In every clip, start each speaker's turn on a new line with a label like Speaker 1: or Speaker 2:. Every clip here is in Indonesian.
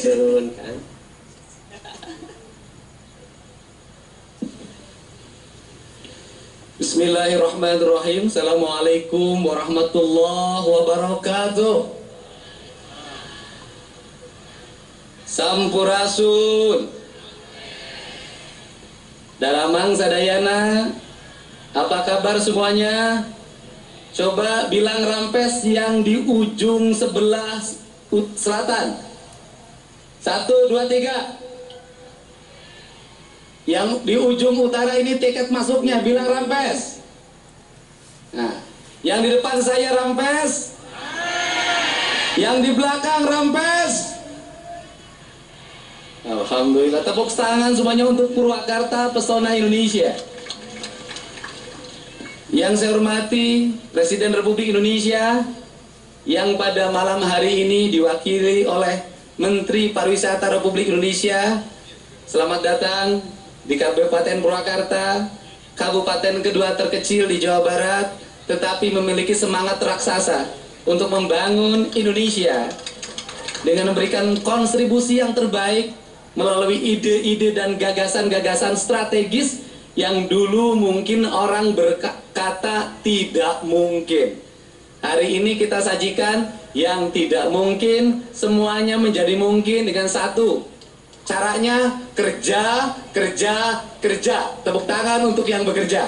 Speaker 1: diturunkan. Bismillahirrahmanirrahim. Assalamualaikum warahmatullahi wabarakatuh. Sampurasun. Dalamang sadayana, apa kabar semuanya? Coba bilang rampes yang di ujung sebelah selatan. 1, 2, 3. Yang di ujung utara ini tiket masuknya, bilang rampes. Nah, yang di depan saya rampes. Yang di belakang rampes. Alhamdulillah, tepuk tangan semuanya untuk Purwakarta, pesona Indonesia. Yang saya hormati Presiden Republik Indonesia, yang pada malam hari ini diwakili oleh Menteri Pariwisata Republik Indonesia. Selamat datang di Kabupaten Purwakarta, kabupaten kedua terkecil di Jawa Barat, tetapi memiliki semangat raksasa untuk membangun Indonesia dengan memberikan kontribusi yang terbaik melalui ide-ide dan gagasan-gagasan strategis yang dulu mungkin orang berkata tidak mungkin. Hari ini kita sajikan yang tidak mungkin, semuanya menjadi mungkin dengan satu. Caranya kerja, kerja, kerja. Tepuk tangan untuk yang bekerja.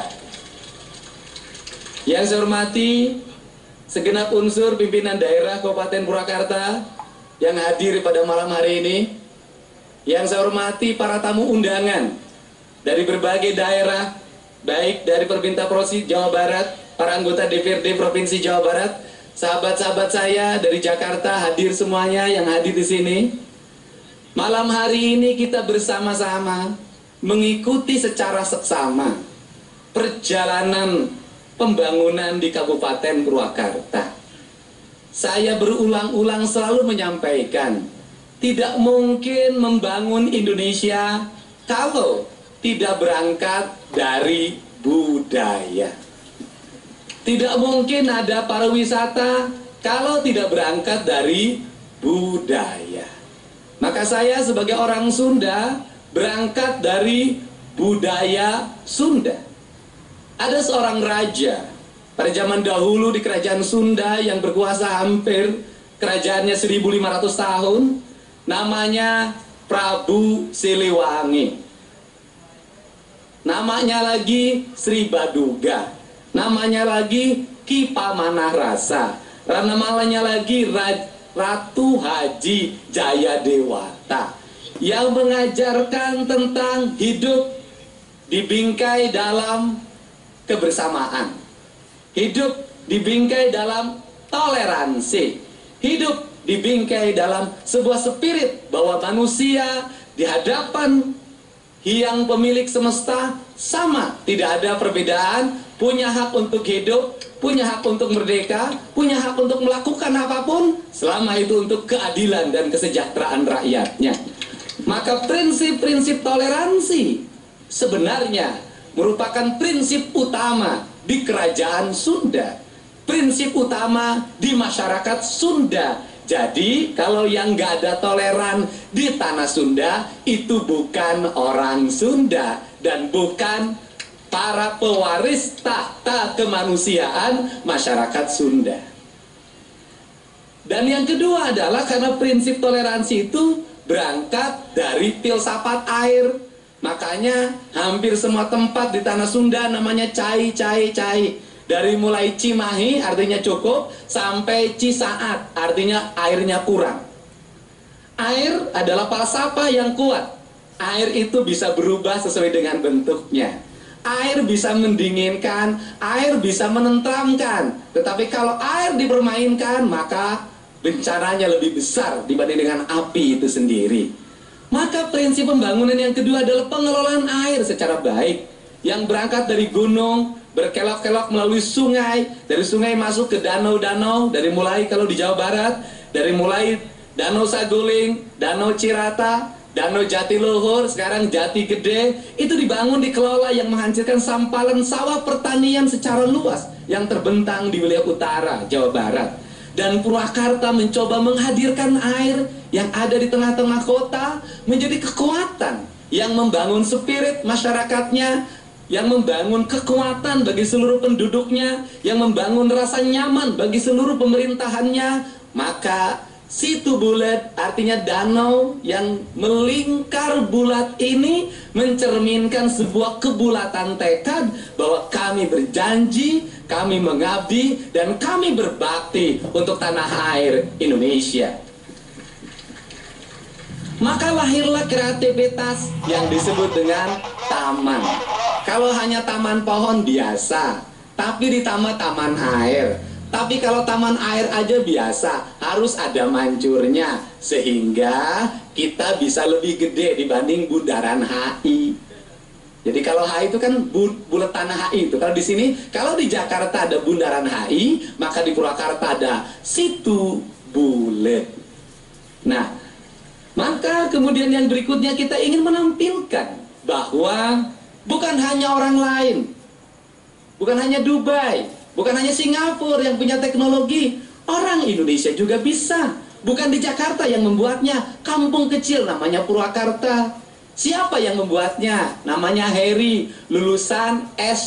Speaker 1: Yang saya hormati segenap unsur pimpinan daerah Kabupaten Purwakarta yang hadir pada malam hari ini. Yang saya hormati para tamu undangan dari berbagai daerah, baik dari Pemerintah Provinsi Jawa Barat, para anggota DPRD Provinsi Jawa Barat, sahabat-sahabat saya dari Jakarta hadir semuanya yang hadir di sini. Malam hari ini kita bersama-sama mengikuti secara seksama perjalanan pembangunan di Kabupaten Purwakarta. Saya berulang-ulang selalu menyampaikan, tidak mungkin membangun Indonesia kalau tidak berangkat dari budaya. Tidak mungkin ada pariwisata kalau tidak berangkat dari budaya. Maka saya sebagai orang Sunda berangkat dari budaya Sunda. Ada seorang raja pada zaman dahulu di kerajaan Sunda yang berkuasa hampir kerajaannya 1500 tahun. Namanya Prabu Siliwangi. Namanya lagi Sri Baduga. Namanya lagi Ki Pamanarasa. Namanya lagi Ratu Haji Jayadewata, yang mengajarkan tentang hidup dibingkai dalam kebersamaan, hidup dibingkai dalam toleransi, hidup dibingkai dalam sebuah spirit bahwa manusia di hadapan yang pemilik semesta sama, tidak ada perbedaan, punya hak untuk hidup, punya hak untuk merdeka, punya hak untuk melakukan apapun selama itu untuk keadilan dan kesejahteraan rakyatnya. Maka prinsip-prinsip toleransi sebenarnya merupakan prinsip utama di kerajaan Sunda, prinsip utama di masyarakat Sunda. Jadi kalau yang nggak ada toleran di tanah Sunda itu bukan orang Sunda dan bukan para pewaris tahta kemanusiaan masyarakat Sunda. Dan yang kedua adalah karena prinsip toleransi itu berangkat dari filsafat air. Makanya hampir semua tempat di tanah Sunda namanya cai, cai, cai. Dari mulai Cimahi artinya cukup sampai Cisaat artinya airnya kurang. Air adalah falsafah yang kuat. Air itu bisa berubah sesuai dengan bentuknya. Air bisa mendinginkan, air bisa menenteramkan. Tetapi kalau air dipermainkan, maka bencananya lebih besar dibanding dengan api itu sendiri. Maka prinsip pembangunan yang kedua adalah pengelolaan air secara baik, yang berangkat dari gunung, berkelok-kelok melalui sungai, dari sungai masuk ke danau-danau, dari mulai kalau di Jawa Barat, dari mulai Danau Saguling, Danau Cirata, Danau Jatiluhur, sekarang Jati Gede, itu dibangun, dikelola yang menghancurkan sampalan sawah pertanian secara luas yang terbentang di wilayah utara Jawa Barat. Dan Purwakarta mencoba menghadirkan air yang ada di tengah-tengah kota menjadi kekuatan yang membangun spirit masyarakatnya, yang membangun kekuatan bagi seluruh penduduknya, yang membangun rasa nyaman bagi seluruh pemerintahannya. Maka situ bulat, artinya danau yang melingkar bulat ini, mencerminkan sebuah kebulatan tekad bahwa kami berjanji, kami mengabdi, dan kami berbakti untuk tanah air Indonesia. Maka lahirlah kreativitas yang disebut dengan taman. Kalau hanya taman pohon biasa, tapi ditambah taman air. Tapi kalau taman air aja biasa, harus ada mancurnya, sehingga kita bisa lebih gede dibanding bundaran HI. Jadi kalau HI itu kan bulat tanah HI itu. Kalau di sini, kalau di Jakarta ada bundaran HI, maka di Purwakarta ada situ bulet. Nah, maka kemudian yang berikutnya kita ingin menampilkan bahwa bukan hanya orang lain, bukan hanya Dubai, bukan hanya Singapura yang punya teknologi, orang Indonesia juga bisa. Bukan di Jakarta yang membuatnya, kampung kecil namanya Purwakarta. Siapa yang membuatnya? Namanya Heri, lulusan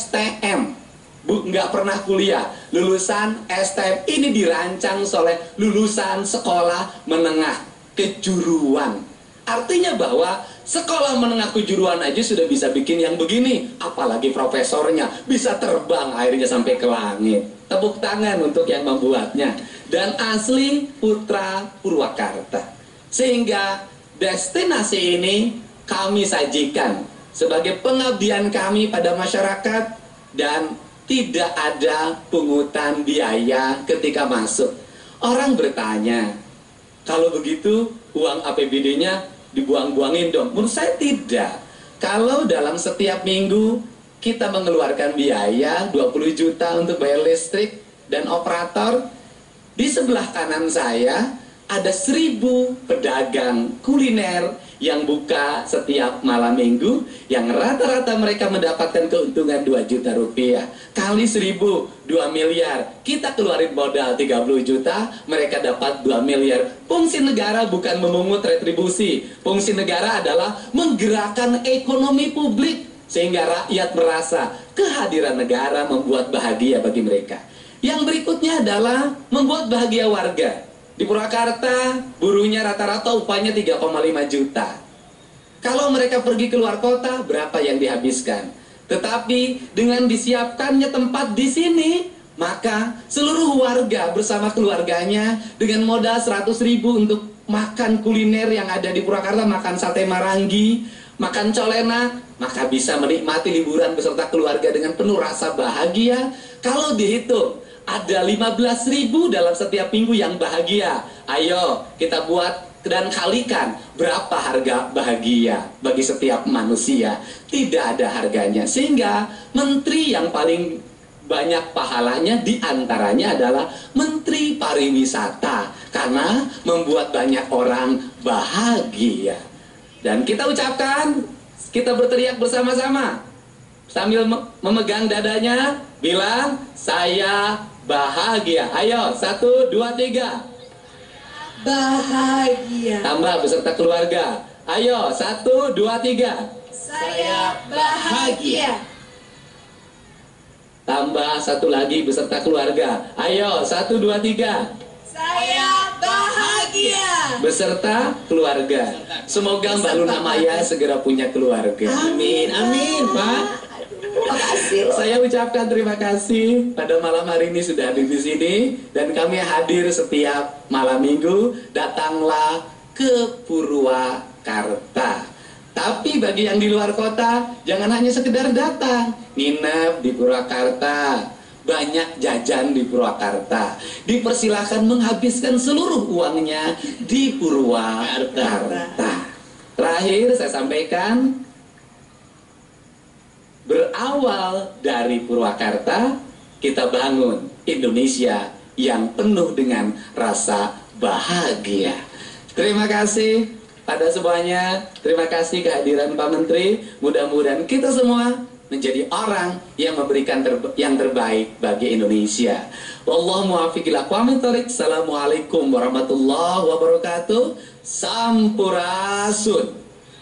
Speaker 1: STM. Nggak pernah kuliah, lulusan STM. Ini dirancang oleh lulusan sekolah menengah kejuruan. Artinya bahwa sekolah menengah kejuruan aja sudah bisa bikin yang begini, apalagi profesornya bisa terbang akhirnya sampai ke langit. Tepuk tangan untuk yang membuatnya. Dan asli putra Purwakarta. Sehingga destinasi ini kami sajikan sebagai pengabdian kami pada masyarakat, dan tidak ada pungutan biaya ketika masuk. Orang bertanya, kalau begitu uang APBD-nya dibuang-buangin dong. Menurut saya tidak. Kalau dalam setiap minggu kita mengeluarkan biaya 20 juta untuk bayar listrik dan operator, di sebelah kanan saya ada 1000 pedagang kuliner yang buka setiap malam minggu, yang rata-rata mereka mendapatkan keuntungan 2 juta rupiah. Kali 1000, 2 miliar. Kita keluarin modal 30 juta, mereka dapat 2 miliar. Fungsi negara bukan memungut retribusi. Fungsi negara adalah menggerakkan ekonomi publik, sehingga rakyat merasa kehadiran negara membuat bahagia bagi mereka. Yang berikutnya adalah membuat bahagia warga. Di Purwakarta, buruhnya rata-rata upahnya 3,5 juta. Kalau mereka pergi keluar kota, berapa yang dihabiskan? Tetapi dengan disiapkannya tempat di sini, maka seluruh warga bersama keluarganya dengan modal 100.000 untuk makan kuliner yang ada di Purwakarta, makan sate marangi, makan colena, maka bisa menikmati liburan beserta keluarga dengan penuh rasa bahagia. Kalau dihitung, ada 15.000 dalam setiap minggu yang bahagia. Ayo kita buat dan kalikan berapa harga bahagia bagi setiap manusia. Tidak ada harganya. Sehingga menteri yang paling banyak pahalanya diantaranya adalah Menteri Pariwisata, karena membuat banyak orang bahagia. Dan kita ucapkan, kita berteriak bersama-sama sambil memegang dadanya, bilang saya bahagia. Ayo, 1, 2, 3.
Speaker 2: Bahagia.
Speaker 1: Tambah beserta keluarga. Ayo, 1, 2, 3.
Speaker 2: Saya bahagia.
Speaker 1: Tambah satu lagi beserta keluarga. Ayo, 1, 2, 3.
Speaker 2: Saya bahagia.
Speaker 1: Beserta keluarga. Semoga Mbak Luna Maya segera punya keluarga.
Speaker 2: Amin, amin, Pak. Makasih.
Speaker 1: Saya ucapkan terima kasih pada malam hari ini sudah hadir di sini, dan kami hadir setiap malam minggu. Datanglah ke Purwakarta. Tapi bagi yang di luar kota, jangan hanya sekedar datang, nginep di Purwakarta, banyak jajan di Purwakarta. Dipersilahkan menghabiskan seluruh uangnya di Purwakarta. Terakhir saya sampaikan, berawal dari Purwakarta, kita bangun Indonesia yang penuh dengan rasa bahagia. Terima kasih pada semuanya. Terima kasih kehadiran Pak Menteri. Mudah-mudahan kita semua menjadi orang yang memberikan yang terbaik bagi Indonesia. Wallahu muwaffiq ila aqwamit thoriq. Assalamualaikum warahmatullahi wabarakatuh. Sampurasun.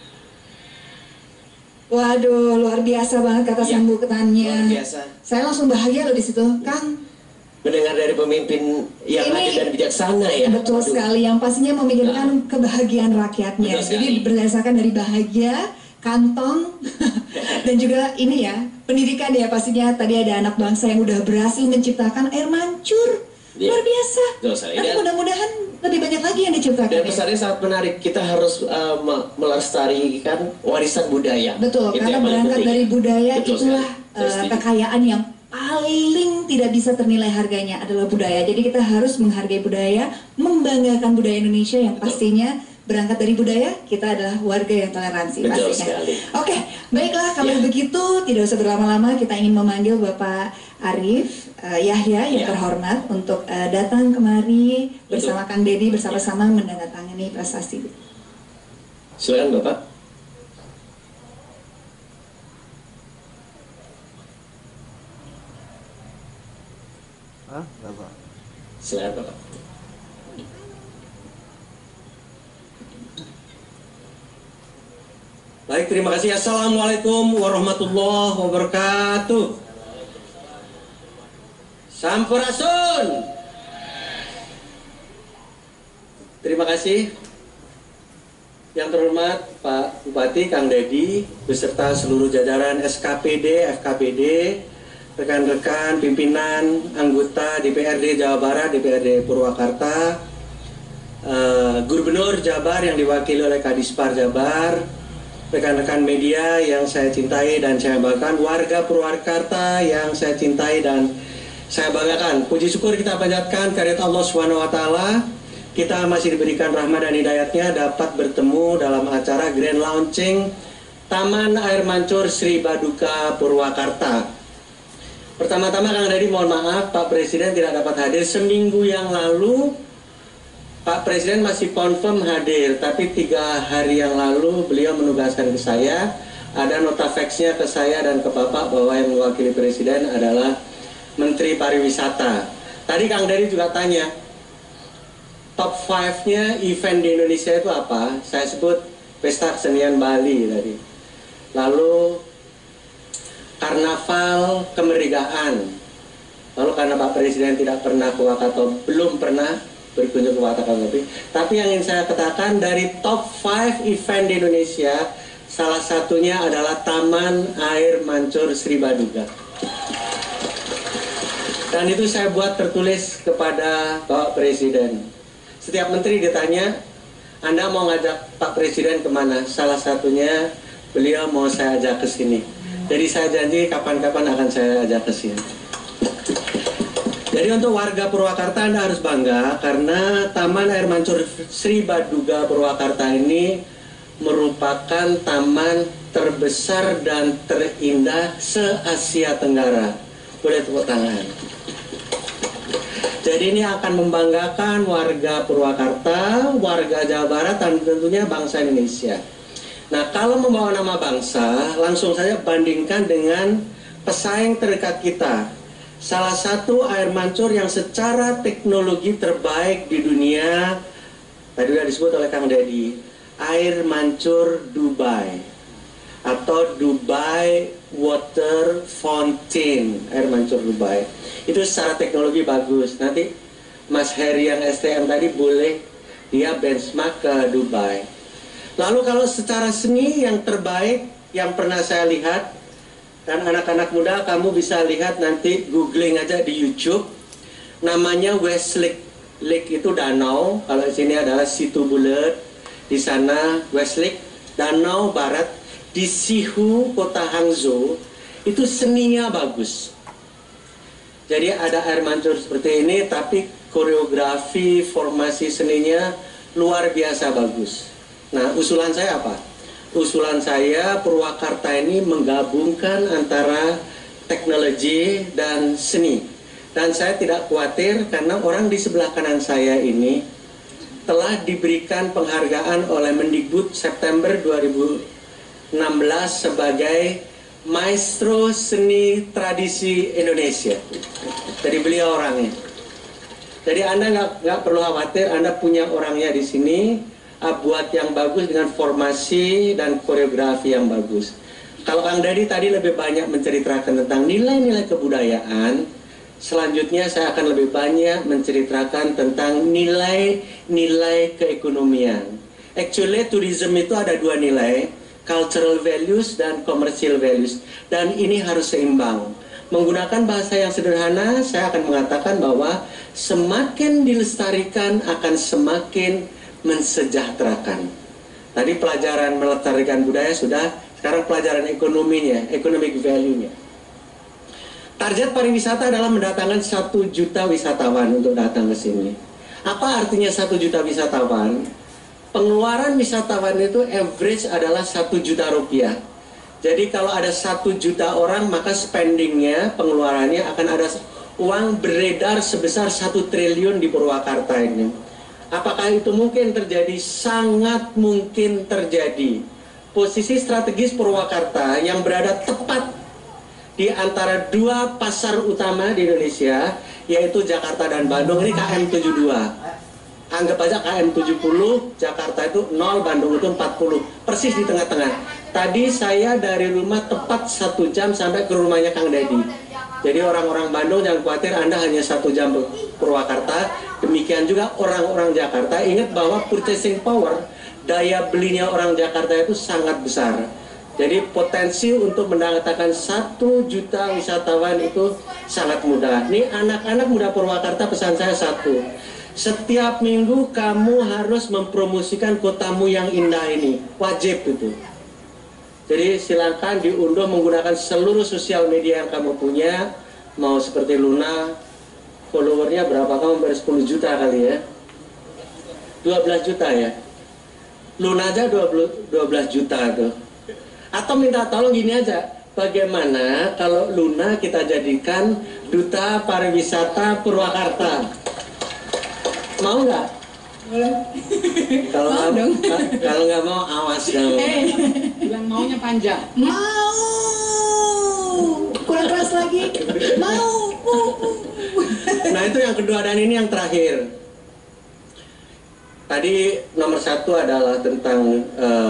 Speaker 2: Waduh, luar biasa banget kata
Speaker 3: Ya,
Speaker 2: sambutannya.
Speaker 3: luar biasa.
Speaker 2: Saya langsung bahagia loh di situ, Kang.
Speaker 3: Mendengar dari pemimpin yang
Speaker 2: Ini
Speaker 3: adil dan bijaksana ya.
Speaker 2: Betul
Speaker 3: Aduh.
Speaker 2: sekali, yang pastinya memikirkan kebahagiaan rakyatnya.
Speaker 1: Betul
Speaker 2: Jadi
Speaker 1: sekali.
Speaker 2: berdasarkan dari bahagia, kantong, dan juga ini ya, pendidikan ya pastinya. Tadi ada anak bangsa yang udah berhasil menciptakan air mancur.
Speaker 3: Iya.
Speaker 2: Luar biasa.
Speaker 3: Betul sekali.
Speaker 2: Tapi
Speaker 3: Dan-
Speaker 2: mudah-mudahan lebih banyak lagi yang diciptakan.
Speaker 3: Dan
Speaker 2: ya.
Speaker 3: pesannya sangat menarik. Kita harus melestarikan warisan budaya.
Speaker 2: Betul,
Speaker 3: Itu
Speaker 2: karena
Speaker 3: yang paling
Speaker 2: berangkat
Speaker 3: penting.
Speaker 2: dari budaya
Speaker 3: Betul
Speaker 2: itulah
Speaker 3: sekali. Saya setuju.
Speaker 2: kekayaan yang paling tidak bisa ternilai harganya adalah budaya. Jadi kita harus menghargai budaya, membanggakan budaya Indonesia yang pastinya berangkat dari budaya, kita adalah warga yang toleransi
Speaker 3: Betul
Speaker 2: pastinya.
Speaker 3: sekali.
Speaker 2: Oke, baiklah kalau
Speaker 3: Ya.
Speaker 2: begitu tidak usah berlama-lama, kita ingin memanggil Bapak Arif Yahya yang
Speaker 3: Ya.
Speaker 2: terhormat untuk datang kemari
Speaker 3: Betul.
Speaker 2: bersama Kang Dedi bersama-sama menandatangani prasasti.
Speaker 3: Silakan Bapak. Silakan Bapak.
Speaker 4: Baik, terima kasih. Assalamualaikum warahmatullahi wabarakatuh. Sampurasun. Terima kasih. Yang terhormat Pak Bupati, Kang Dedi, beserta seluruh jajaran SKPD, FKPD, rekan-rekan pimpinan anggota DPRD Jawa Barat, DPRD Purwakarta, Gubernur Jabar yang diwakili oleh Kadispar Jabar, rekan-rekan media yang saya cintai dan saya banggakan, warga Purwakarta yang saya cintai dan saya banggakan. Puji syukur kita panjatkan kehadirat Allah Subhanahu wa taala. Kita masih diberikan rahmat dan hidayatnya dapat bertemu dalam acara grand launching Taman Air Mancur Sri Baduka Purwakarta. Pertama-tama Kang Dedi mohon maaf Pak Presiden tidak dapat hadir seminggu yang lalu. Pak Presiden masih confirm hadir, tapi 3 hari yang lalu beliau menugaskan ke saya, ada nota faxnya ke saya dan ke Bapak bahwa yang mewakili Presiden adalah Menteri Pariwisata. Tadi Kang Dedi juga tanya, top 5-nya event di Indonesia itu apa? Saya sebut Pesta Kesenian Bali tadi. Lalu Karnaval Kemerdekaan. Lalu karena Pak Presiden tidak pernah ke Wakatobi, belum pernah berkunjung ke Wakatobi. Tapi yang ingin saya katakan dari top 5 event di Indonesia, salah satunya adalah Taman Air Mancur Sri Baduga. Dan itu saya buat tertulis kepada Bapak Presiden. Setiap menteri ditanya, Anda mau ngajak Pak Presiden kemana? Salah satunya beliau mau saya ajak ke sini. Jadi saya janji kapan-kapan akan saya ajak ke sini. Jadi untuk warga Purwakarta Anda harus bangga karena Taman Air Mancur Sri Baduga Purwakarta ini merupakan taman terbesar dan terindah se-Asia Tenggara. Boleh tepuk tangan. Jadi ini akan membanggakan warga Purwakarta, warga Jawa Barat, dan tentunya bangsa Indonesia. Nah, kalau membawa nama bangsa, langsung saja bandingkan dengan pesaing terdekat kita. Salah satu air mancur yang secara teknologi terbaik di dunia, tadi sudah disebut oleh Kang Dedi, air mancur Dubai atau Dubai Water Fountain, air mancur Dubai. Itu secara teknologi bagus. Nanti Mas Heri yang STM tadi boleh dia benchmark ke Dubai. Lalu kalau secara seni yang terbaik yang pernah saya lihat, dan anak-anak muda kamu bisa lihat nanti googling aja di YouTube, namanya Westlake. Lake itu danau, kalau di sini adalah situ bulat, di sana Westlake, danau barat, di Sihu, kota Hangzhou, itu seninya bagus. Jadi ada air mancur seperti ini, tapi koreografi, formasi seninya luar biasa bagus. Nah, usulan saya apa? Usulan saya Purwakarta ini menggabungkan antara teknologi dan seni. Dan saya tidak khawatir karena orang di sebelah kanan saya ini telah diberikan penghargaan oleh Mendikbud September 2016 sebagai maestro seni tradisi Indonesia. Jadi beliau orangnya. Jadi Anda nggak perlu khawatir, Anda punya orangnya di sini, buat yang bagus dengan formasi dan koreografi yang bagus. Kalau Kang Dedi tadi lebih banyak menceritakan tentang nilai-nilai kebudayaan, selanjutnya saya akan lebih banyak menceritakan tentang nilai-nilai keekonomian. Actually, tourism itu ada dua nilai, cultural values dan commercial values. Dan ini harus seimbang. Menggunakan bahasa yang sederhana, saya akan mengatakan bahwa semakin dilestarikan akan semakin mensejahterakan. Tadi pelajaran melestarikan budaya sudah. Sekarang pelajaran ekonominya, economic value-nya. Target pariwisata adalah mendatangkan 1 juta wisatawan untuk datang ke sini. Apa artinya 1 juta wisatawan? Pengeluaran wisatawan itu average adalah 1 juta rupiah. Jadi kalau ada 1 juta orang, maka spendingnya, pengeluarannya akan ada uang beredar sebesar 1 triliun di Purwakarta ini. Apakah itu mungkin terjadi? Sangat mungkin terjadi. Posisi strategis Purwakarta yang berada tepat di antara dua pasar utama di Indonesia, yaitu Jakarta dan Bandung, ini KM 72. Anggap aja KM 70, Jakarta itu 0, Bandung itu 40, persis di tengah-tengah. Tadi saya dari rumah tepat 1 jam sampai ke rumahnya Kang Dedi. Jadi orang-orang Bandung jangan khawatir, Anda hanya 1 jam ke Purwakarta. Demikian juga orang-orang Jakarta, ingat bahwa purchasing power, daya belinya orang Jakarta itu sangat besar. Jadi potensi untuk mendatangkan 1 juta wisatawan itu sangat mudah. Nih anak-anak muda Purwakarta, pesan saya satu. Setiap minggu kamu harus mempromosikan kotamu yang indah ini. Wajib itu. Jadi silakan diunduh menggunakan seluruh sosial media yang kamu punya. Mau seperti Luna, followernya berapa? Kamu baru 10 juta kali ya? 12 juta ya? Luna aja 12 juta tuh. Atau minta tolong gini aja, bagaimana kalau Luna kita jadikan duta pariwisata Purwakarta? Mau nggak? Kalau nggak mau awas kamu.
Speaker 5: Bilang maunya panjang.
Speaker 2: Mau. Kurang keras lagi. Mau.
Speaker 4: Nah itu yang kedua, dan ini yang terakhir. Tadi nomor 1 adalah tentang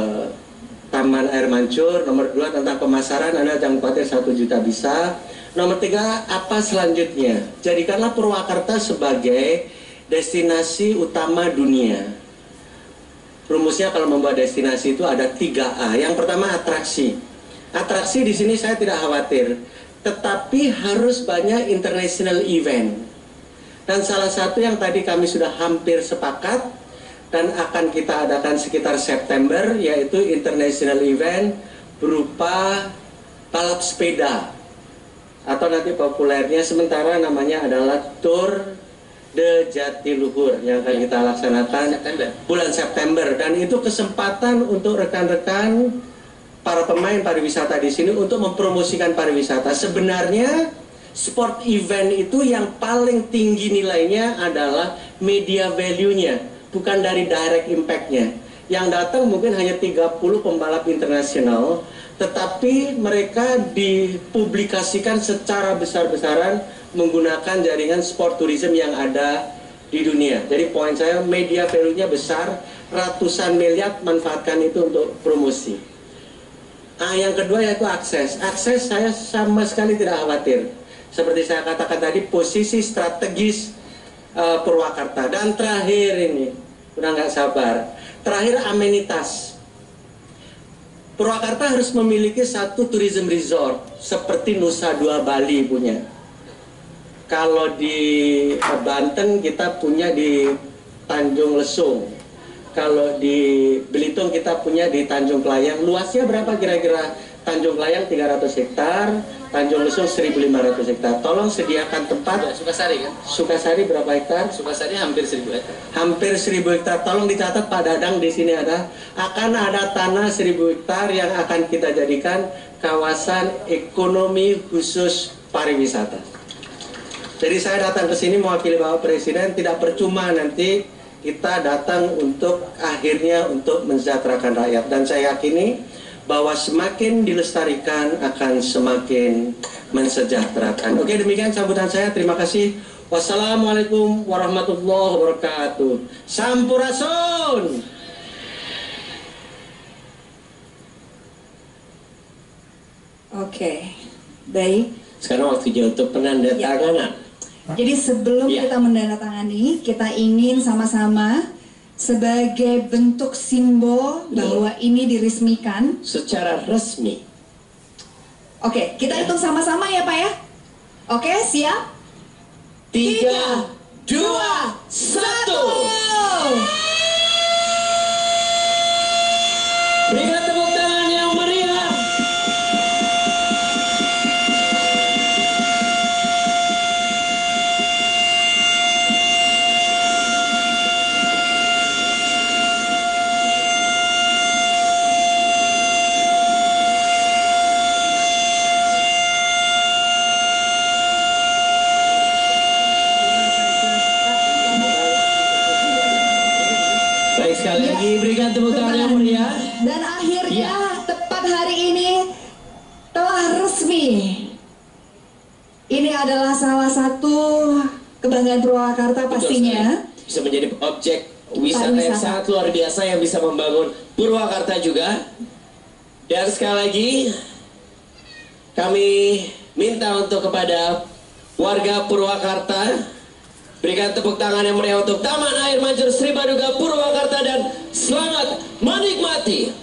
Speaker 4: Taman Air Mancur, nomor 2 tentang pemasaran, Anda jangan khawatir 1 juta bisa. Nomor 3, apa selanjutnya? Jadikanlah Purwakarta sebagai destinasi utama dunia. Rumusnya kalau membuat destinasi itu ada 3A. Yang pertama atraksi. Atraksi di sini saya tidak khawatir, tetapi harus banyak international event. Dan salah satu yang tadi kami sudah hampir sepakat dan akan kita adakan sekitar September, yaitu international event berupa balap sepeda, atau nanti populernya sementara namanya adalah Tour de Jatiluhur yang akan kita laksanakan bulan September. Dan itu kesempatan untuk rekan-rekan para pemain pariwisata di sini untuk mempromosikan pariwisata. Sebenarnya sport event itu yang paling tinggi nilainya adalah media value-nya, bukan dari direct impact-nya. Yang datang mungkin hanya 30 pembalap internasional, tetapi mereka dipublikasikan secara besar-besaran menggunakan jaringan sport tourism yang ada di dunia. Jadi poin saya, media value-nya besar, ratusan miliar, manfaatkan itu untuk promosi. Yang kedua yaitu akses. Akses saya sama sekali tidak khawatir. Seperti saya katakan tadi, posisi strategis Purwakarta. Dan terakhir ini, udah nggak sabar, terakhir amenitas. Purwakarta harus memiliki satu tourism resort seperti Nusa Dua Bali punya. Kalau di Banten kita punya di Tanjung Lesung. Kalau di Belitung kita punya di Tanjung Kelayang. Luasnya berapa kira-kira? Tanjung Kelayang 300 hektar, Tanjung Lesung 1.500 hektar. Tolong sediakan tempat.
Speaker 1: Sukasari kan?
Speaker 4: Sukasari berapa hektar?
Speaker 1: Sukasari hampir 1.000 hektar.
Speaker 4: Hampir 1.000 hektar. Tolong dicatat Pak Dadang, di sini akan ada tanah 1.000 hektar yang akan kita jadikan kawasan ekonomi khusus pariwisata. Jadi saya datang ke sini mewakili Bapak Presiden, tidak percuma nanti kita datang untuk akhirnya untuk mensejahterakan rakyat. Dan saya yakini bahwa semakin dilestarikan akan semakin mensejahterakan. Oke, demikian sambutan saya. Terima kasih. Wassalamualaikum warahmatullahi wabarakatuh. Sampurasun.
Speaker 2: Oke, baik.
Speaker 3: Sekarang waktunya untuk penandatanganan.
Speaker 2: Jadi sebelum
Speaker 3: Ya.
Speaker 2: kita menandatangani, kita ingin sama-sama sebagai bentuk simbol bahwa ini diresmikan.
Speaker 3: Secara resmi.
Speaker 2: Oke, kita hitung sama-sama ya Pak ya. Oke, siap?
Speaker 3: 3, 2, 1. Berikan tepuk tangan yang meriah. Baik, sekali lagi berikan tepuk tangan yang meriah.
Speaker 2: Dan akhirnya tepat hari ini telah resmi. Ini adalah salah satu kebanggaan Purwakarta pastinya.
Speaker 3: Betul, bisa menjadi objek wisata yang sangat luar biasa yang bisa membangun Purwakarta juga. Dan sekali lagi kami minta untuk kepada warga Purwakarta berikan tepuk tangan yang meriah untuk Taman Air Mancur Sri Baduga Purwakarta dan selamat menikmati.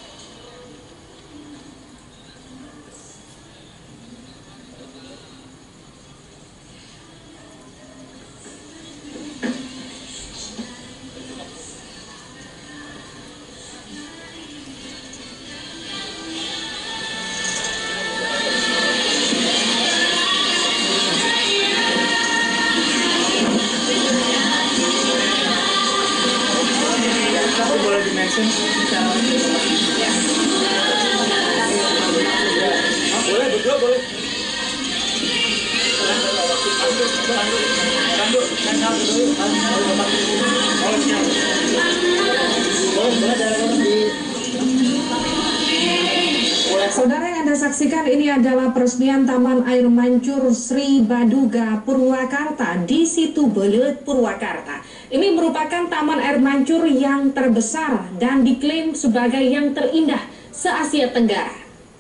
Speaker 5: Saudara yang Anda saksikan, ini adalah peresmian Taman Air Mancur Sri Baduga Purwakarta di Situ Belut, Purwakarta. Ini merupakan taman air mancur yang terbesar dan diklaim sebagai yang terindah se-Asia Tenggara.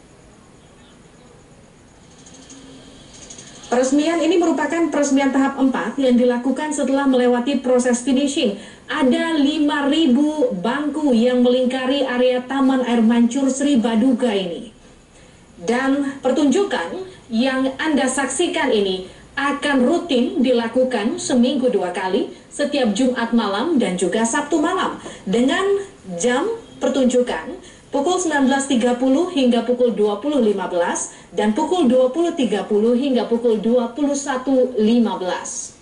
Speaker 5: Peresmian ini merupakan peresmian tahap 4 yang dilakukan setelah melewati proses finishing. Ada 5.000 bangku yang melingkari area Taman Air Mancur Sri Baduga ini. Dan pertunjukan yang Anda saksikan ini akan rutin dilakukan seminggu 2 kali, setiap Jumat malam dan juga Sabtu malam. Dengan jam pertunjukan pukul 19.30 hingga pukul 20.15 dan pukul 20.30 hingga pukul 21.15.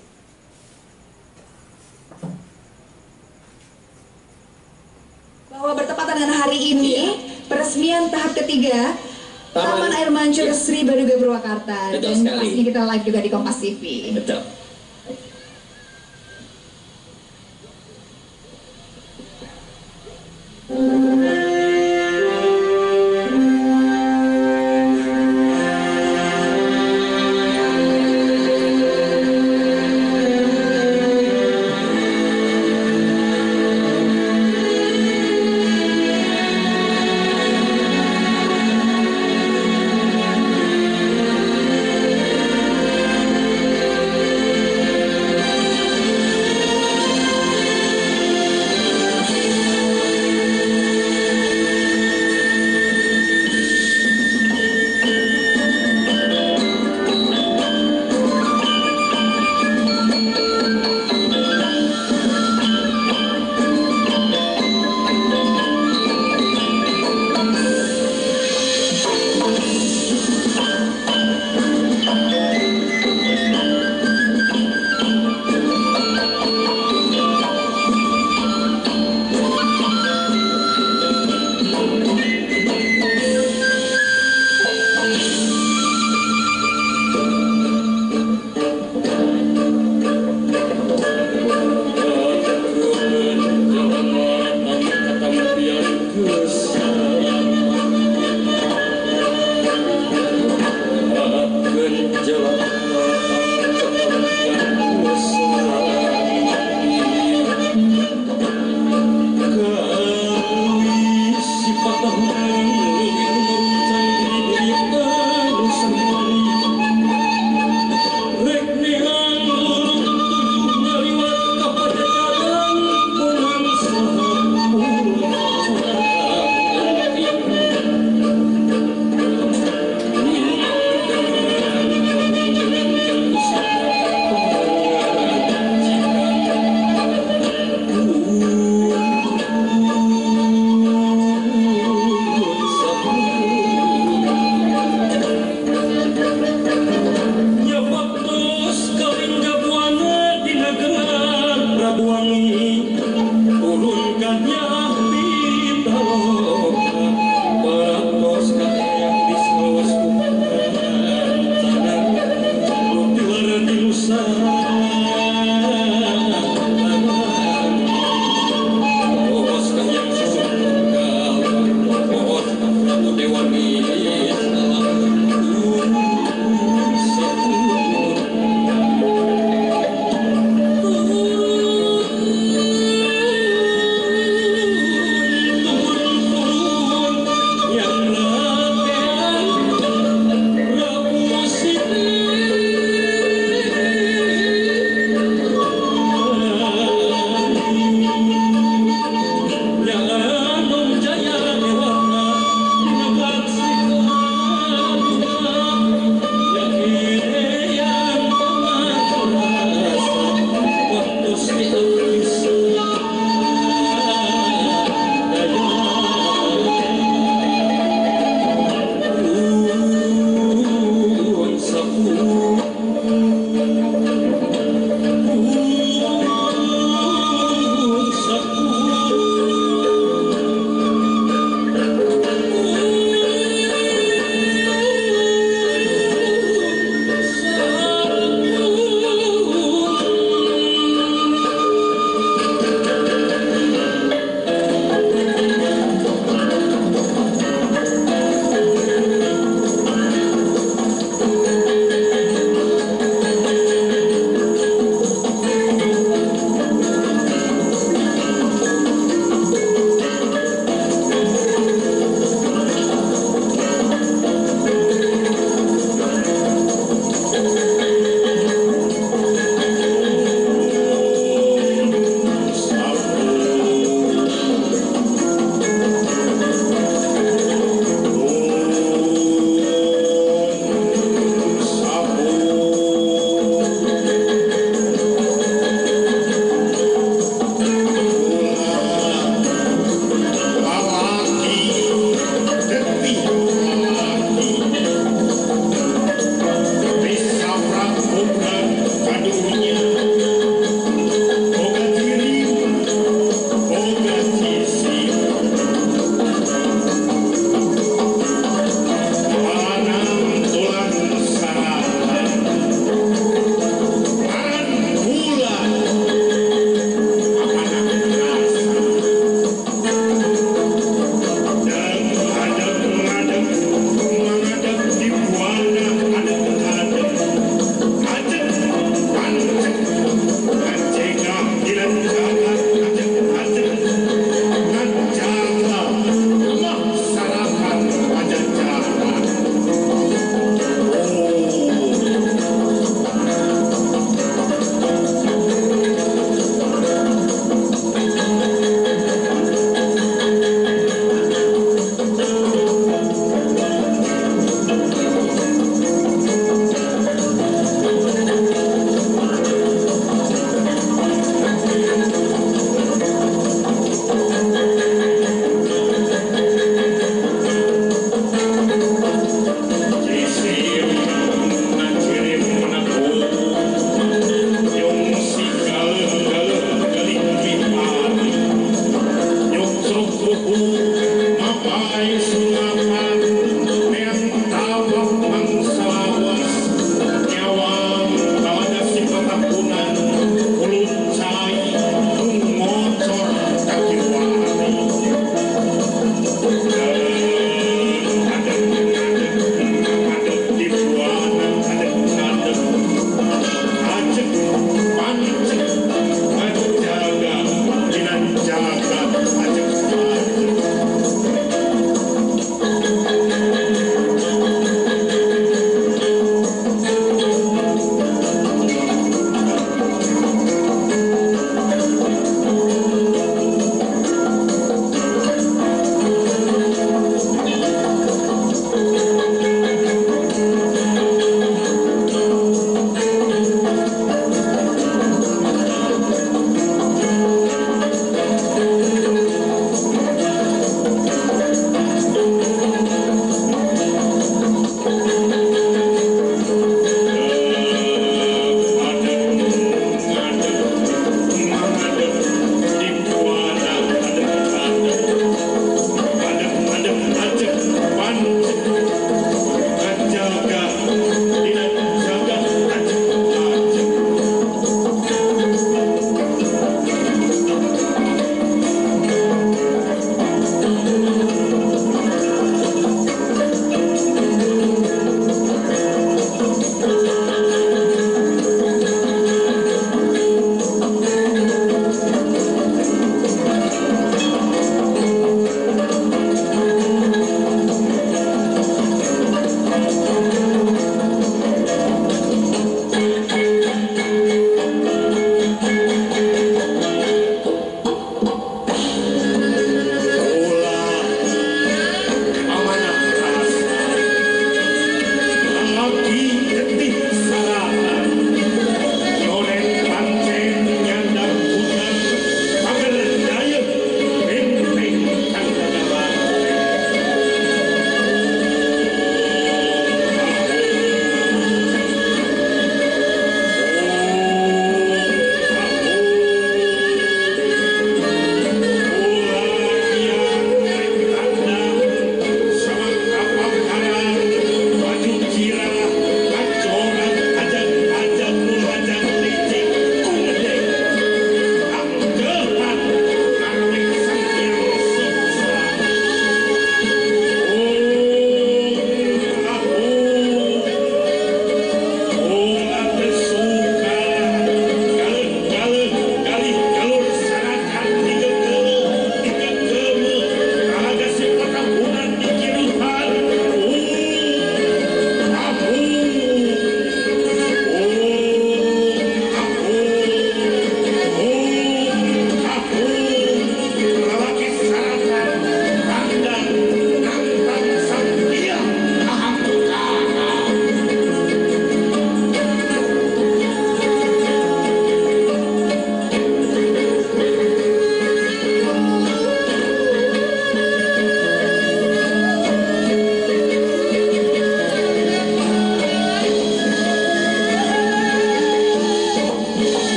Speaker 2: Bahwa bertepatan dengan hari ini, peresmian tahap ketiga Taman Air Mancur Sri Baduga Purwakarta.
Speaker 3: Betul
Speaker 2: Dan
Speaker 3: sekali.
Speaker 2: pastinya kita live juga di Kompas TV.
Speaker 3: Betul.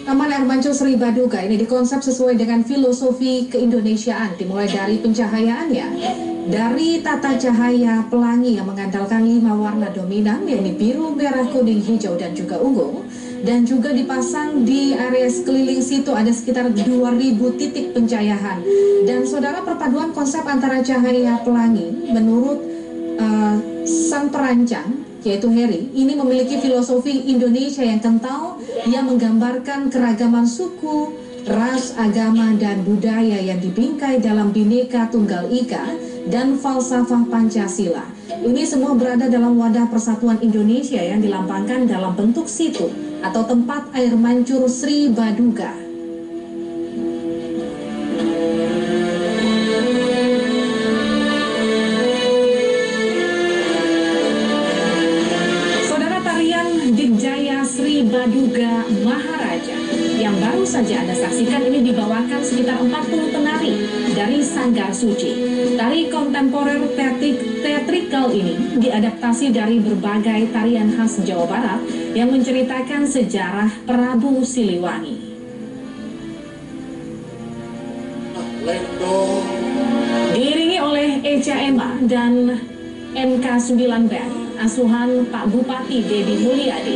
Speaker 5: Taman Air Mancur Sri Baduga ini dikonsep sesuai dengan filosofi keindonesiaan, dimulai dari pencahayaannya. Dari tata cahaya pelangi yang mengandalkan 5 warna dominan, yakni biru, merah, kuning, hijau, dan juga ungu. Dan juga dipasang di area sekeliling situ ada sekitar 2.000 titik pencahayaan. Dan saudara, perpaduan konsep antara cahaya pelangi menurut sang perancang, yaitu Harry, ini memiliki filosofi Indonesia yang kental yang menggambarkan keragaman suku, ras, agama, dan budaya yang dibingkai dalam Bhinneka Tunggal Ika dan falsafah Pancasila. Ini semua berada dalam wadah persatuan Indonesia yang dilambangkan dalam bentuk situ atau tempat air mancur Sri Baduga. Digjaya Sri Baduga Maharaja yang baru saja Anda saksikan ini dibawakan sekitar 40 penari dari Sanggar Suci. Tari kontemporer teatrikal ini diadaptasi dari berbagai tarian khas Jawa Barat yang menceritakan sejarah Prabu Siliwangi. Diiringi oleh Eca Ema dan MK9 Band, asuhan Pak Bupati Dedi Mulyadi.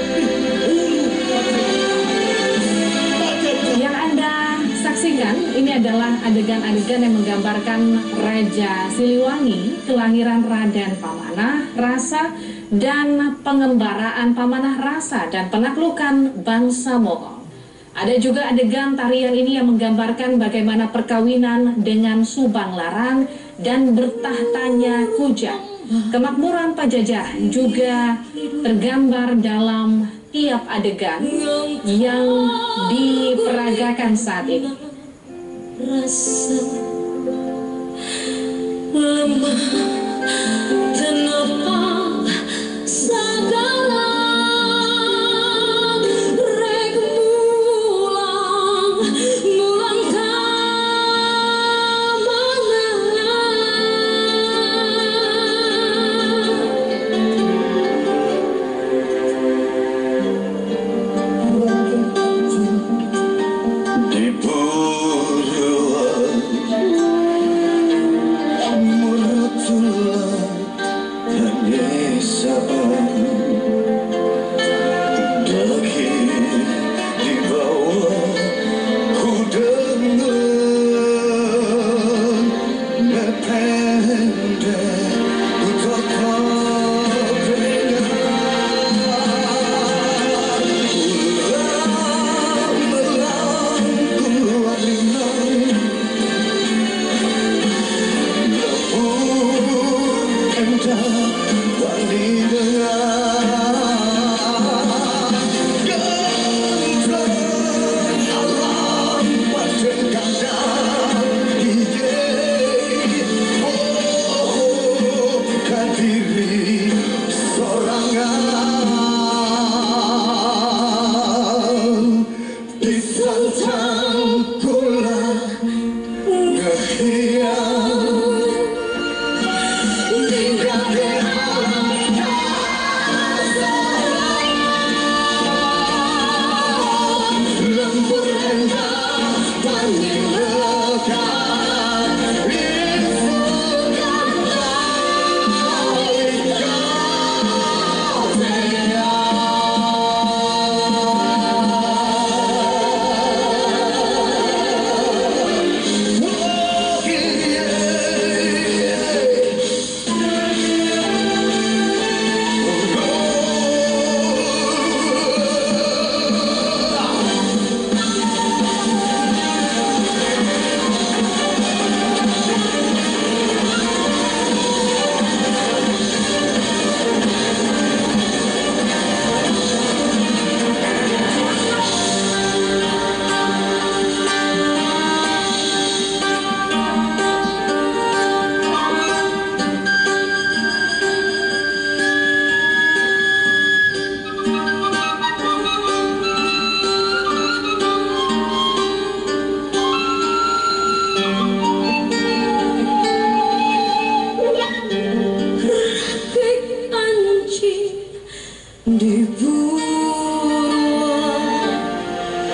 Speaker 5: Yang Anda saksikan ini adalah adegan-adegan yang menggambarkan Raja Siliwangi, kelahiran Raden Pamanah Rasa, dan pengembaraan Pamanah Rasa dan penaklukan bangsa Mongol. Ada juga adegan tarian ini yang menggambarkan bagaimana perkawinan dengan Subang Larang dan bertahtanya Kujang. Kemakmuran Pajajaran juga tergambar dalam tiap adegan yang diperagakan saat ini.
Speaker 6: Rasa lemah tanpa segala rek mulang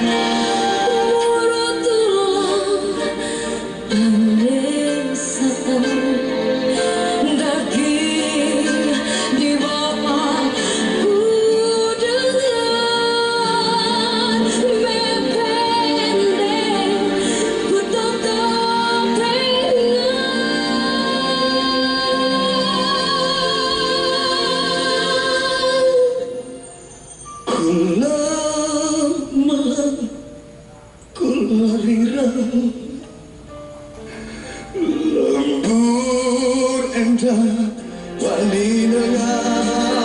Speaker 7: Lembur endah palinengan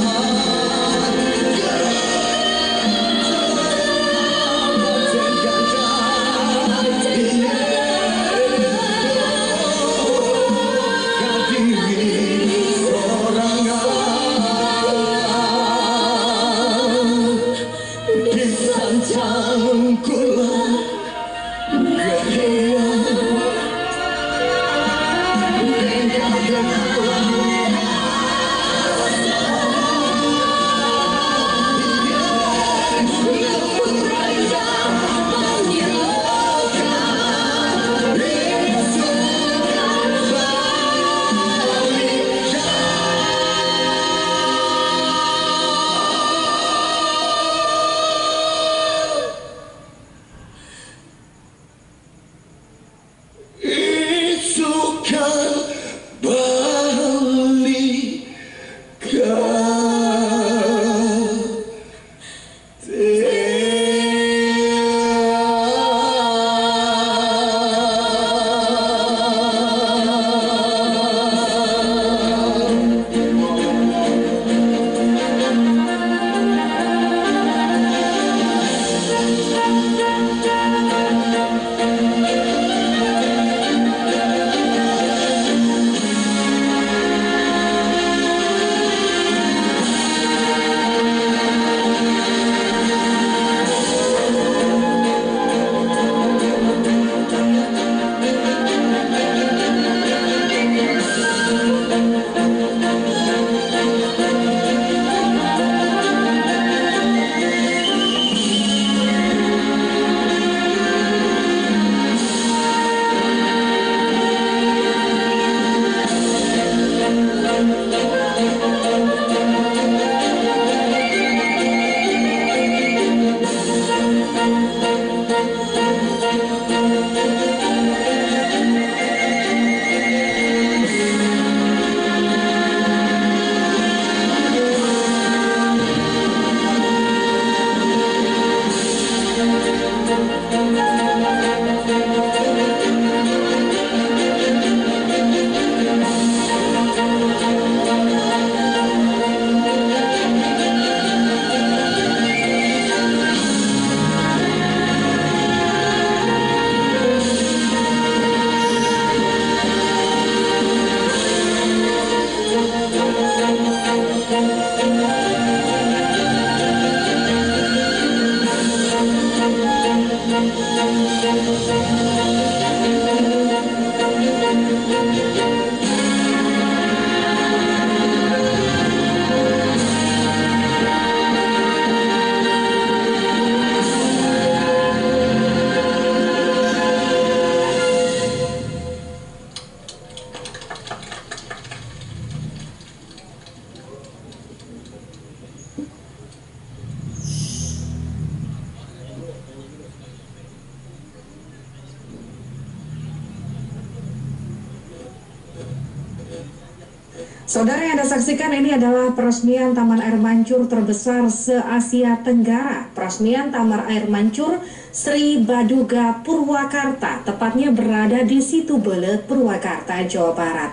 Speaker 5: Saudara yang Anda saksikan, ini adalah peresmian Taman Air Mancur terbesar se-Asia Tenggara. Peresmian Taman Air Mancur Sri Baduga Purwakarta, tepatnya berada di Situbondo, Purwakarta, Jawa Barat.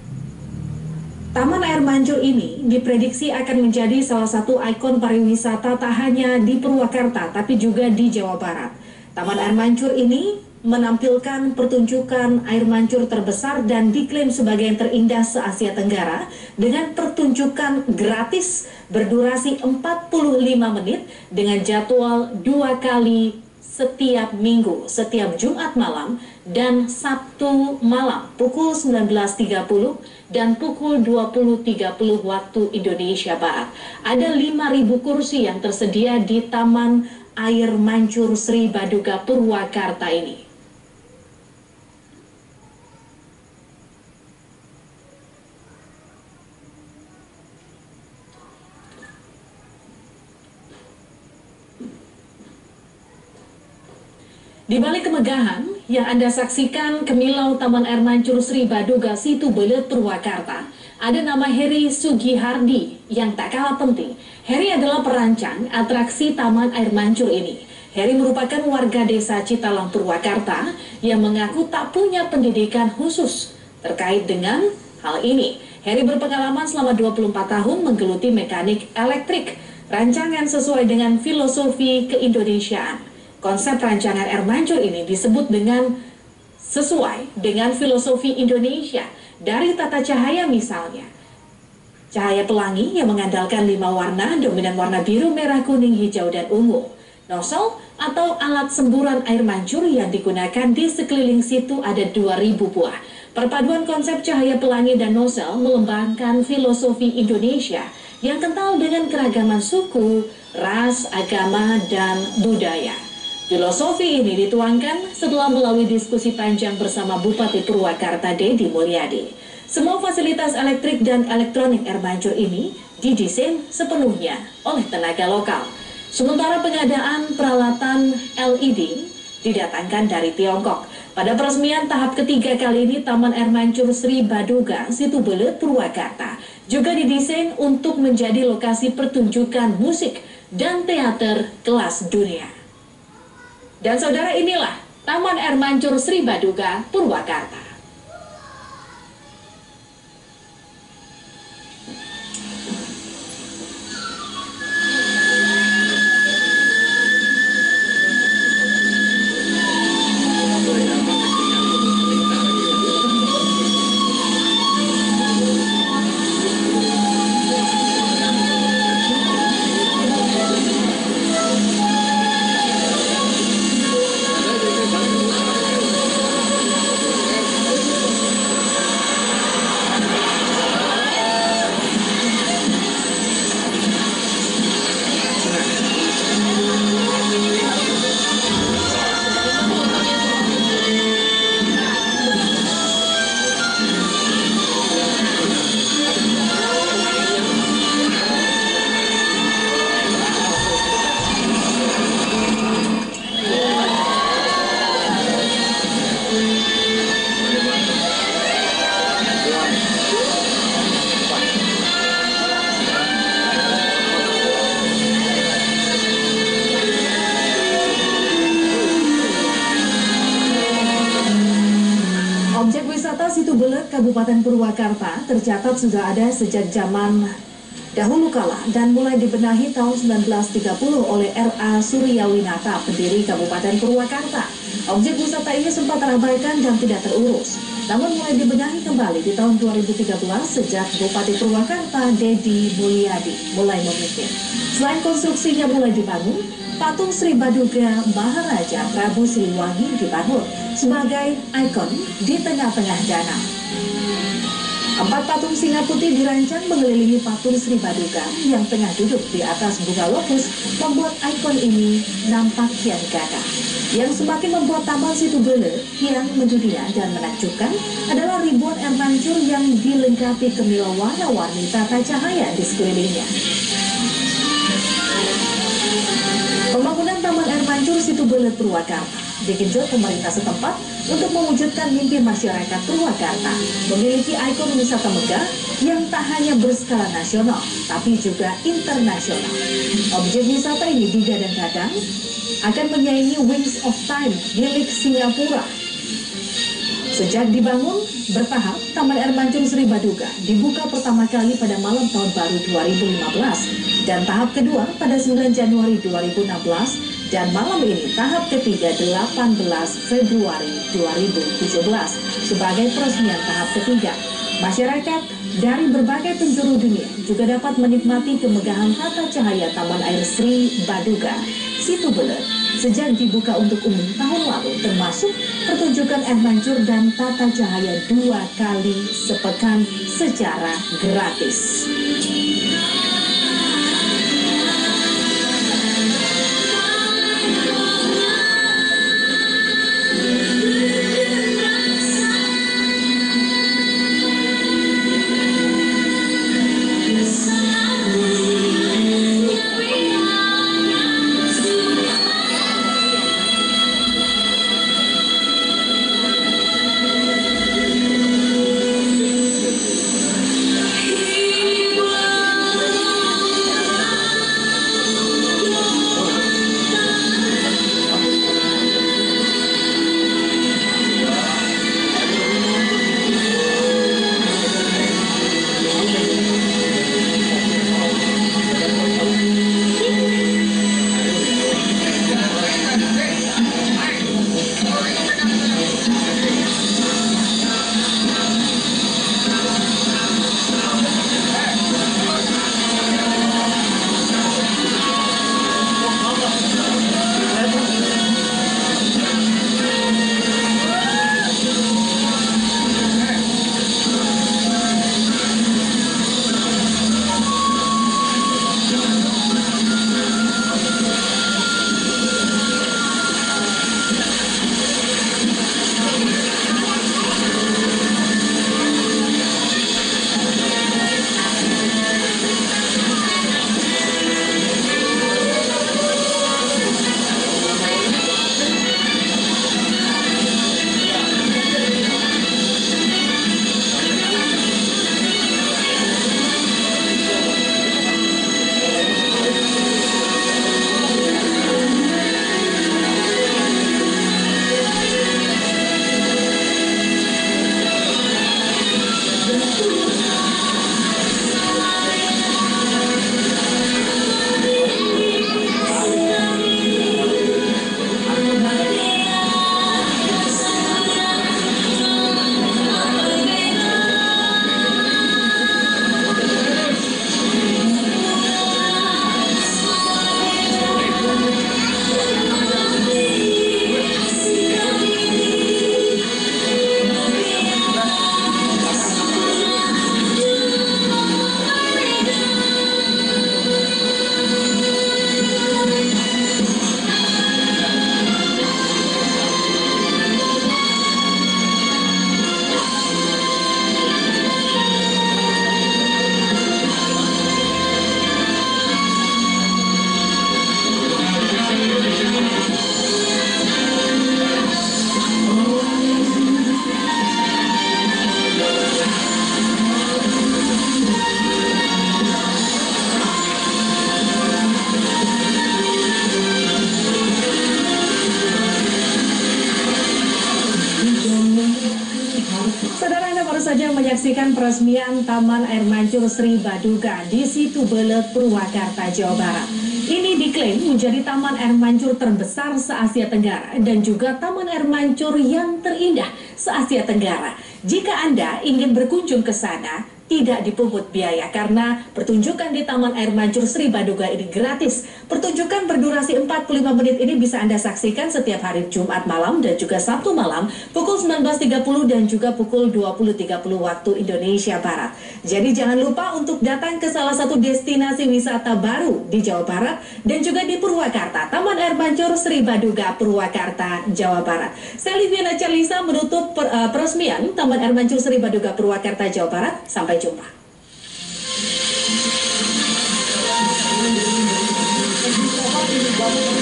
Speaker 5: Taman Air Mancur ini diprediksi akan menjadi salah satu ikon pariwisata tak hanya di Purwakarta, tapi juga di Jawa Barat. Taman Air Mancur ini menampilkan pertunjukan air mancur terbesar dan diklaim sebagai yang terindah se-Asia Tenggara dengan pertunjukan gratis berdurasi 45 menit dengan jadwal 2 kali setiap minggu, setiap Jumat malam dan Sabtu malam pukul 19.30 dan pukul 20.30 waktu Indonesia Barat. Ada 5.000 kursi yang tersedia di Taman Air Mancur Sri Baduga Purwakarta ini. Di balik kemegahan yang Anda saksikan Kemilau Taman Air Mancur Sri Baduga Situbelet Purwakarta, ada nama Heri Sugihardi yang tak kalah penting. Heri adalah perancang atraksi Taman Air Mancur ini. Heri merupakan warga desa Citalang Purwakarta yang mengaku tak punya pendidikan khusus terkait dengan hal ini. Heri berpengalaman selama 24 tahun menggeluti mekanik elektrik, rancangan sesuai dengan filosofi keindonesiaan. Konsep rancangan air mancur ini disebut dengan sesuai dengan filosofi Indonesia. Dari tata cahaya misalnya, cahaya pelangi yang mengandalkan 5 warna, dominan warna biru, merah, kuning, hijau, dan ungu. Nozzle atau alat semburan air mancur yang digunakan di sekeliling situ ada 2000 buah. Perpaduan konsep cahaya pelangi dan nozzle melambangkan filosofi Indonesia yang kental dengan keragaman suku, ras, agama, dan budaya. Filosofi ini dituangkan setelah melalui diskusi panjang bersama Bupati Purwakarta Dedi Mulyadi. Semua fasilitas elektrik dan elektronik air mancur ini didesain sepenuhnya oleh tenaga lokal. Sementara pengadaan peralatan LED didatangkan dari Tiongkok. Pada peresmian tahap ketiga kali ini, Taman Air Mancur Sri Baduga Situbelet Purwakarta juga didesain untuk menjadi lokasi pertunjukan musik dan teater kelas dunia. Dan saudara, inilah Taman Air Mancur Sri Baduga Purwakarta. Objek wisata Situbelet Kabupaten Purwakarta tercatat sudah ada sejak zaman dahulu kala dan mulai dibenahi tahun 1930 oleh R.A. Suryawinata, pendiri Kabupaten Purwakarta. Objek wisata ini sempat terabaikan dan tidak terurus, namun mulai dibenahi kembali di tahun 2013 sejak Bupati Purwakarta Dedi Mulyadi mulai memimpin. Selain konstruksinya mulai dibangun, patung Sri Baduga Maharaja Prabu Siliwangi dibangun sebagai ikon di tengah-tengah danau. 4 patung singa putih dirancang mengelilingi patung Sri Baduga yang tengah duduk di atas bunga lotus, membuat ikon ini nampak kian gagah. Yang semakin membuat Taman Situbelet yang mendunia dan menakjubkan adalah ribuan air mancur yang dilengkapi kemilau warna-warni tata cahaya di sekelilingnya. Pembangunan Taman Air Mancur Situbelet Purwakarta digenjot pemerintah setempat untuk mewujudkan mimpi masyarakat Purwakarta memiliki ikon wisata megah yang tak hanya berskala nasional tapi juga internasional. Objek wisata ini digadang-gadang akan menyaingi Wings of Time milik Singapura. Sejak dibangun bertahap, Taman Air Mancur Sri Baduga dibuka pertama kali pada malam tahun baru 2015 dan tahap kedua pada 9 Januari 2016 dan malam ini tahap ketiga 18 Februari 2017 sebagai peresmian tahap ketiga. Masyarakat dari berbagai penjuru dunia juga dapat menikmati kemegahan tata cahaya Taman Air Sri Baduga Situbelet sejak dibuka untuk umum tahun lalu, termasuk pertunjukan air mancur dan tata cahaya 2 kali sepekan secara gratis. menyaksikan peresmian Taman Air Mancur Sri Baduga di Situbele, Purwakarta, Jawa Barat. Ini diklaim menjadi taman air mancur terbesar se-Asia Tenggara dan juga taman air mancur yang terindah se-Asia Tenggara. Jika Anda ingin berkunjung ke sana, tidak dipungut biaya karena pertunjukan di Taman Air Mancur Sri Baduga ini gratis. Pertunjukan berdurasi 45 menit ini bisa Anda saksikan setiap hari Jumat malam dan juga Sabtu malam pukul 19.30 dan juga pukul 20.30 waktu Indonesia Barat. Jadi jangan lupa untuk datang ke salah satu destinasi wisata baru di Jawa Barat dan juga di Purwakarta, Taman Air Mancur Sri Baduga, Purwakarta, Jawa Barat. Saya Liviana Charlisa menutup peresmian Taman Air Mancur Sri Baduga, Purwakarta, Jawa Barat. Sampai jumpa.